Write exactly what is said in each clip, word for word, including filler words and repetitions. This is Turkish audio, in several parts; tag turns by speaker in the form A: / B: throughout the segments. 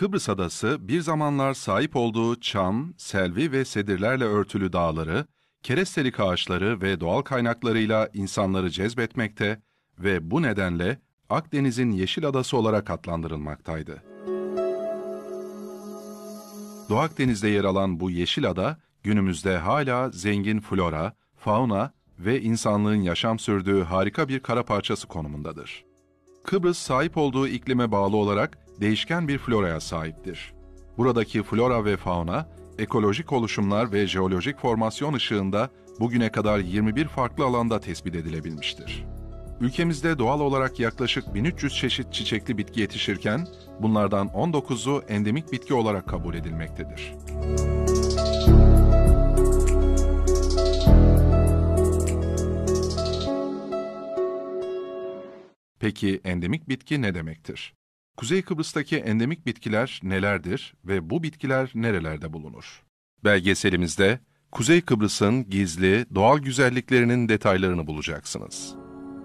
A: Kıbrıs Adası bir zamanlar sahip olduğu çam, selvi ve sedirlerle örtülü dağları, kerestelik ağaçları ve doğal kaynaklarıyla insanları cezbetmekte ve bu nedenle Akdeniz'in Yeşil Adası olarak adlandırılmaktaydı. Doğu Akdeniz'de yer alan bu Yeşil Ada, günümüzde hala zengin flora, fauna ve insanlığın yaşam sürdüğü harika bir kara parçası konumundadır. Kıbrıs, sahip olduğu iklime bağlı olarak değişken bir floraya sahiptir. Buradaki flora ve fauna, ekolojik oluşumlar ve jeolojik formasyon ışığında bugüne kadar yirmi bir farklı alanda tespit edilebilmiştir. Ülkemizde doğal olarak yaklaşık bin üç yüz çeşit çiçekli bitki yetişirken, bunlardan on dokuzu endemik bitki olarak kabul edilmektedir. Peki endemik bitki ne demektir? Kuzey Kıbrıs'taki endemik bitkiler nelerdir ve bu bitkiler nerelerde bulunur? Belgeselimizde Kuzey Kıbrıs'ın gizli doğal güzelliklerinin detaylarını bulacaksınız.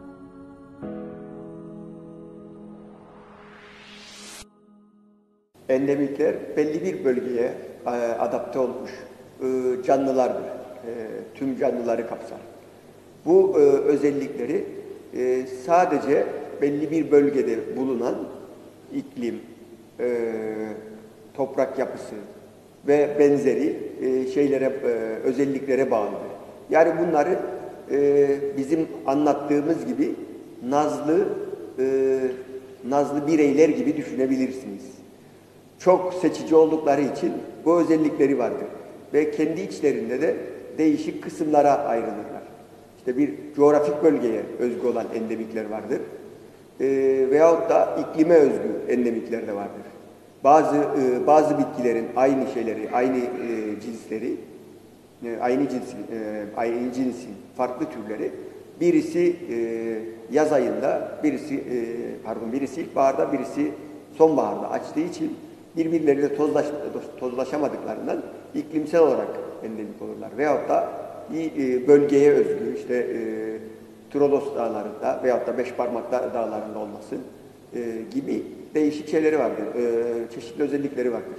B: Endemikler belli bir bölgeye adapte olmuş canlılardır. Tüm canlıları kapsar. Bu özellikleri sadece belli bir bölgede bulunan iklim, toprak yapısı ve benzeri şeylere, özelliklere bağlıdır. Yani bunları bizim anlattığımız gibi nazlı, nazlı bireyler gibi düşünebilirsiniz. Çok seçici oldukları için bu özellikleri vardır. Ve kendi içlerinde de değişik kısımlara ayrılırlar. İşte bir coğrafik bölgeye özgü olan endemikler vardır. E, veyahut da iklime özgü endemikler de vardır. Bazı e, bazı bitkilerin aynı şeyleri, aynı e, cinsleri, e, aynı cinsin, e, aynı cinsin farklı türleri, birisi e, yaz ayında, birisi e, pardon, birisi ilkbaharda, birisi sonbaharda açtığı için birbirleriyle tozlaş, tozlaşamadıklarından iklimsel olarak endemik olurlar. Veyahut da bir bölgeye özgü, işte e, Trodos dağlarında veyahut da Beşparmak dağlarında olması e, gibi değişik şeyleri vardır, e, çeşitli özellikleri vardır.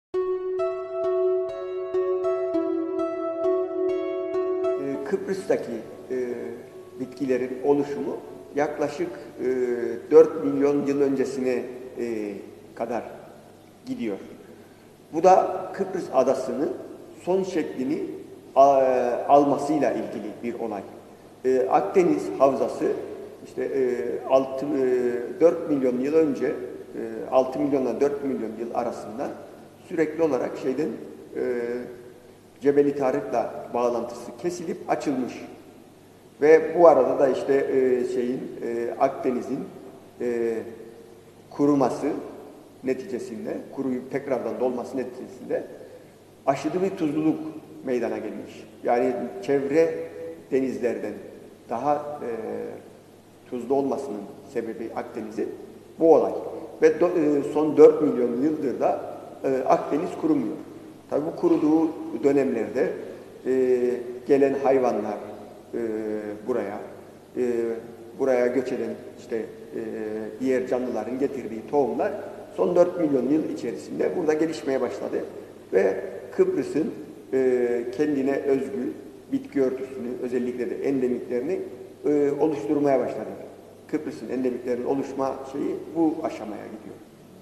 B: E, Kıbrıs'taki e, bitkilerin oluşumu yaklaşık e, dört milyon yıl öncesine e, kadar gidiyor. Bu da Kıbrıs Adası'nın son şeklini a, almasıyla ilgili bir olay. E, Akdeniz Havzası işte e, altı, e, dört milyon yıl önce e, altı milyonla dört milyon yıl arasında sürekli olarak şeyden e, Cebeli Tarık'la bağlantısı kesilip açılmış. Ve bu arada da işte e, şeyin e, Akdeniz'in e, kuruması neticesinde, kuruyup tekrardan dolması neticesinde aşırı bir tuzluluk meydana gelmiş. Yani çevre denizlerden daha e, tuzlu olmasının sebebi Akdeniz'in bu olay. Ve do, e, son dört milyon yıldır da e, Akdeniz kurumuyor. Tabii bu kuruduğu dönemlerde e, gelen hayvanlar e, buraya, e, buraya göç eden işte e, diğer canlıların getirdiği tohumlar son dört milyon yıl içerisinde burada gelişmeye başladı. Ve Kıbrıs'ın e, kendine özgü bitki örtüsünü, özellikle de endemiklerini e, oluşturmaya başladı. Kıbrıs'ın endemiklerinin oluşma şeyi bu aşamaya gidiyor.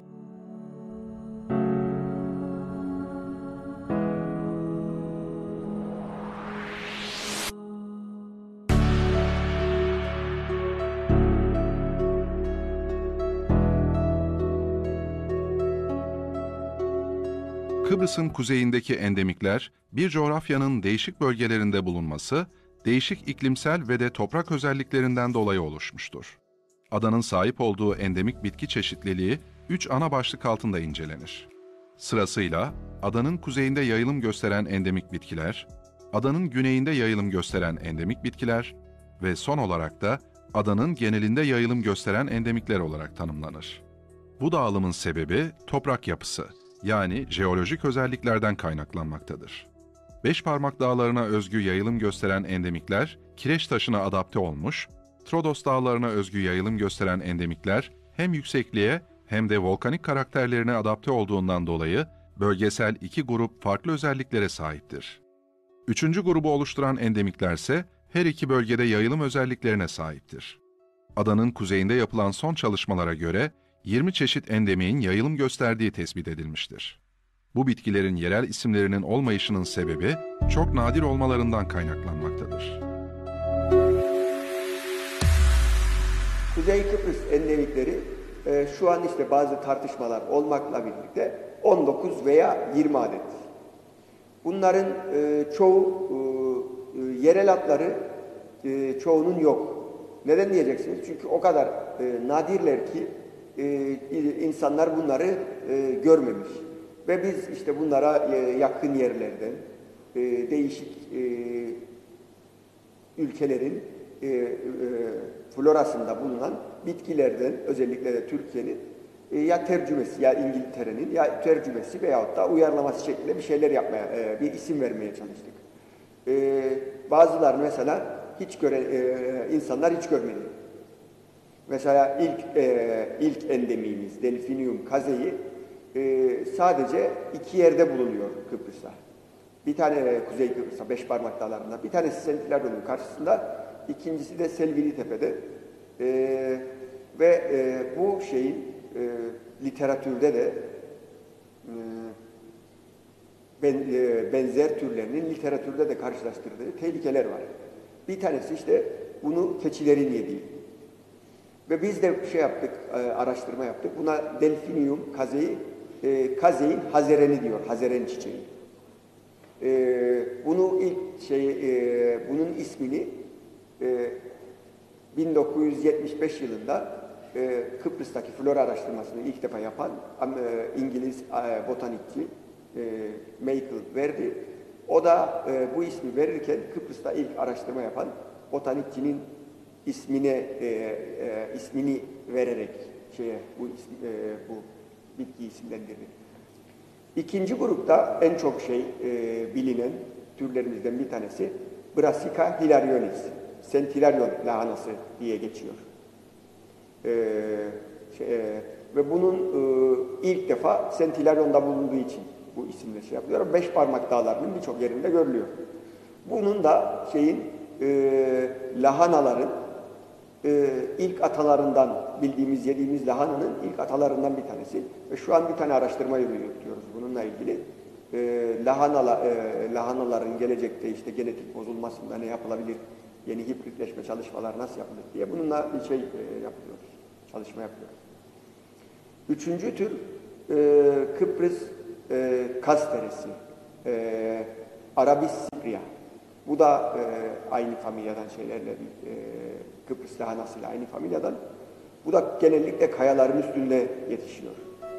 A: Kıbrıs'ın kuzeyindeki endemikler, bir coğrafyanın değişik bölgelerinde bulunması, değişik iklimsel ve de toprak özelliklerinden dolayı oluşmuştur. Adanın sahip olduğu endemik bitki çeşitliliği, üç ana başlık altında incelenir. Sırasıyla, adanın kuzeyinde yayılım gösteren endemik bitkiler, adanın güneyinde yayılım gösteren endemik bitkiler ve son olarak da adanın genelinde yayılım gösteren endemikler olarak tanımlanır. Bu dağılımın sebebi toprak yapısı, yani jeolojik özelliklerden kaynaklanmaktadır. Beşparmak dağlarına özgü yayılım gösteren endemikler, kireç taşına adapte olmuş, Trodos dağlarına özgü yayılım gösteren endemikler hem yüksekliğe hem de volkanik karakterlerine adapte olduğundan dolayı bölgesel iki grup farklı özelliklere sahiptir. Üçüncü grubu oluşturan endemiklerse her iki bölgede yayılım özelliklerine sahiptir. Adanın kuzeyinde yapılan son çalışmalara göre yirmi çeşit endemiğin yayılım gösterdiği tespit edilmiştir. Bu bitkilerin yerel isimlerinin olmayışının sebebi çok nadir olmalarından kaynaklanmaktadır.
B: Kuzey Kıbrıs endemikleri e, şu an işte bazı tartışmalar olmakla birlikte on dokuz veya yirmi adet. Bunların e, çoğu e, yerel adları e, çoğunun yok. Neden diyeceksiniz? Çünkü o kadar e, nadirler ki e, insanlar bunları e, görmemiş. Ve biz işte bunlara e, yakın yerlerden, e, değişik e, ülkelerin e, e, florasında bulunan bitkilerden, özellikle de Türkiye'nin e, ya tercümesi ya İngiltere'nin ya tercümesi veyahut da uyarlaması şeklinde bir şeyler yapmaya, e, bir isim vermeye çalıştık. E, bazıları mesela hiç göre, e, insanlar hiç görmedi. Mesela ilk e, ilk endemiğimiz Delphinium kazei e, sadece iki yerde bulunuyor Kıbrıs'ta. Bir tane Kuzey Kıbrıs'ta, beş parmak dağlarında, bir tanesi Sentilaryon'un karşısında, ikincisi de Selvili Tepe'de. E, ve e, bu şeyin e, literatürde de e, ben, e, benzer türlerinin literatürde de karşılaştırdığı tehlikeler var. Bir tanesi işte bunu keçilerin yediği. Ve biz de şey yaptık, e, araştırma yaptık. Buna Delphinium kazei, e, kazei'nin hazereni diyor, hazeren çiçeği. E, bunu ilk şey, e, bunun ismini e, bin dokuz yüz yetmiş beş yılında e, Kıbrıs'taki flora araştırmasını ilk defa yapan e, İngiliz e, botanikçi e, Michael verdi. O da e, bu ismi verirken Kıbrıs'ta ilk araştırma yapan botanikçinin ismine e, e, ismini vererek şeye bu ismi, e, bu bitkiyi isimlendirdi. İkinci grupta en çok şey e, bilinen türlerimizden bir tanesi Brassica hilarionis, Sentilarion lahanası diye geçiyor. E, şey, e, ve bunun e, ilk defa Sentilaryon'da bulunduğu için bu isimle şey yapılıyor. Beş parmak dağlarının birçok yerinde görülüyor. Bunun da şeyin e, lahanaların e, ilk atalarından, bildiğimiz, yediğimiz lahananın ilk atalarından bir tanesi. Ve şu an bir tane araştırma yürütüyoruz bununla ilgili. E, lahanala, e, lahanaların gelecekte işte genetik bozulmasında ne yapılabilir, yeni hibritleşme çalışmalar nasıl yapılır diye bununla bir şey e, yapıyoruz, çalışma yapıyoruz. Üçüncü tür e, Kıbrıs e, kaz teresi, e, Arabis cypria. Bu da e, aynı familyadan şeylerle, e, Kıbrıs lahanasıyla aynı familyadan. Bu da genellikle kayaların üstünde yetişiyor.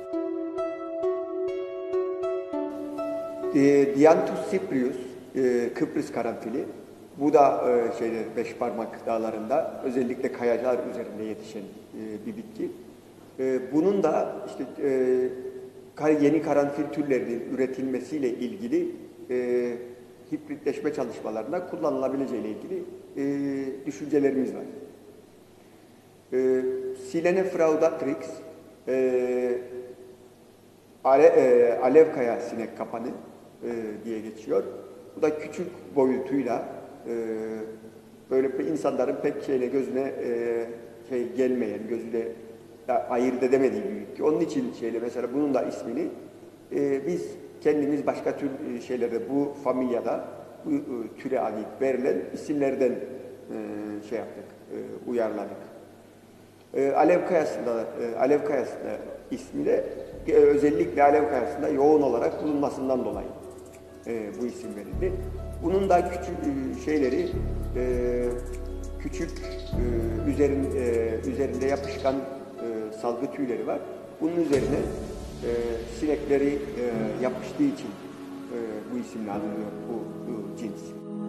B: E, Dianthus cyprius, e, Kıbrıs karanfili. Bu da e, şeyde beş parmak dağlarında, özellikle kayalar üzerinde yetişen e, bir bitki. E, bunun da işte e, yeni karanfil türlerinin üretilmesiyle ilgili e, hibritleşme çalışmalarında kullanılabileceğiyle ilgili e, düşüncelerimiz var. E, Silene fraudatrix, e, ale, e, alevkaya sinek kapanı e, diye geçiyor. Bu da küçük boyutuyla e, böyle insanların pek şeyle gözüne e, şey gelmeyen, gözüne ayırt edemediği bir bitki. Onun için şeyle mesela bunun da ismini e, biz kendimiz başka tür şeylerde bu familyada bu e, türe ait verilen isimlerden e, şey yaptık, e, uyarladık. E, Alev Kayası'nda, e, Alev Kayası'nda ismi de e, özellikle Alev Kayası'nda yoğun olarak bulunmasından dolayı e, bu isim verildi. Bunun da küçük e, şeyleri, e, küçük e, üzerin, e, üzerinde yapışkan e, salgı tüyleri var. Bunun üzerine e, sinekleri e, yapıştığı için e, bu isimle anılıyor bu, bu cins.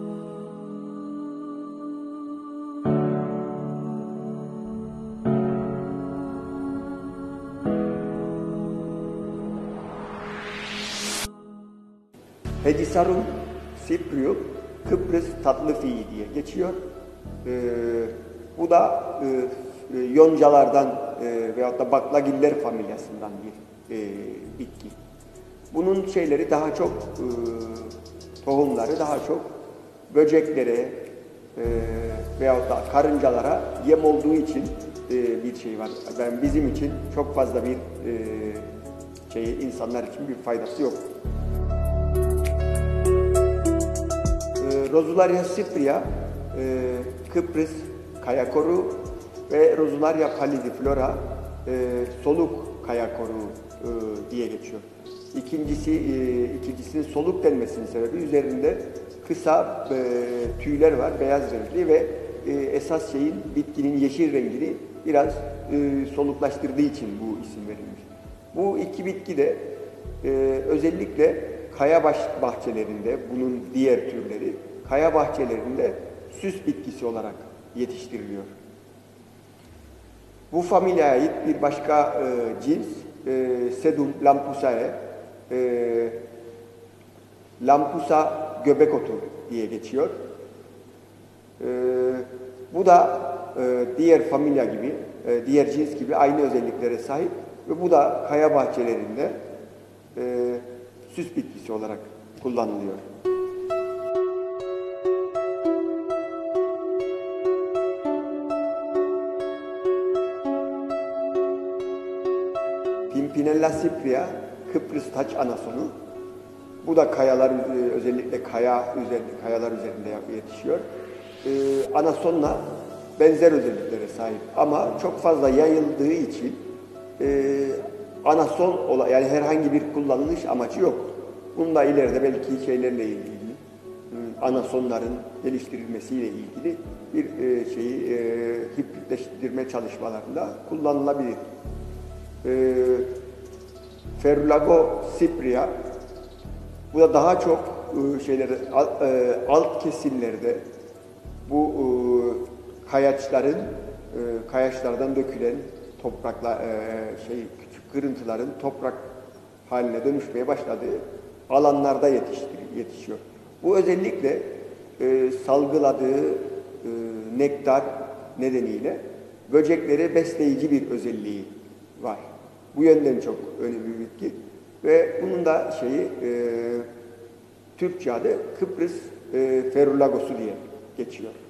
B: Hedisarum cyprium, Kıbrıs tatlı fiyi diye geçiyor. E, bu da e, yoncalardan e, veyahut da baklagiller familyasından bir e, bitki. Bunun şeyleri daha çok, e, tohumları daha çok böceklere e, veyahut da karıncalara yem olduğu için e, bir şey var. Ben bizim için çok fazla bir e, şey, insanlar için bir faydası yok. E, Rosularia cypria, e, Kıbrıs kayakoru ve Rosularia pallidiflora e, soluk kayakoru e, diye geçiyor. İkincisi, e, ikincisinin soluk denmesinin sebebi üzerinde kısa e, tüyler var, beyaz renkli ve e, esas şeyin bitkinin yeşil rengini biraz e, soluklaştırdığı için bu isim verilmiş. Bu iki bitki de e, özellikle kaya baş bahçelerinde, bunun diğer türleri kaya bahçelerinde süs bitkisi olarak yetiştiriliyor. Bu familyaya ait bir başka e, cins e, Sedum lampusae, e, Lampusa göbek otu diye geçiyor. E, bu da e, diğer familya gibi, e, diğer cins gibi aynı özelliklere sahip ve bu da kaya bahçelerinde e, süs bitkisi olarak kullanılıyor. Pimpinella cypria, Kıbrıs taç anasonu. Bu da kayalar, özellikle kaya üzerinde, kayalar üzerinde yetişiyor. Ee, anasonla benzer özelliklere sahip ama çok fazla yayıldığı için e, anason, yani herhangi bir kullanılış amacı yok. Bununla ileride belki şeylerle ilgili, anasonların geliştirilmesiyle ilgili bir e, şeyi e, hibritleştirme çalışmalarında kullanılabilir. E, Ferulago cypria, bu da daha çok e, şeyleri e, alt kesimlerde bu e, kayaçların e, kayaçlardan dökülen toprakla e, şey küçük kırıntıların toprak haline dönüşmeye başladığı alanlarda yetişiyor. Bu özellikle e, salgıladığı e, nektar nedeniyle böceklere besleyici bir özelliği var. Bu yönden çok önemli bir bitki ve bunun da şeyi e, Türkçe adı Kıbrıs e, ferulagosu diye geçiyor.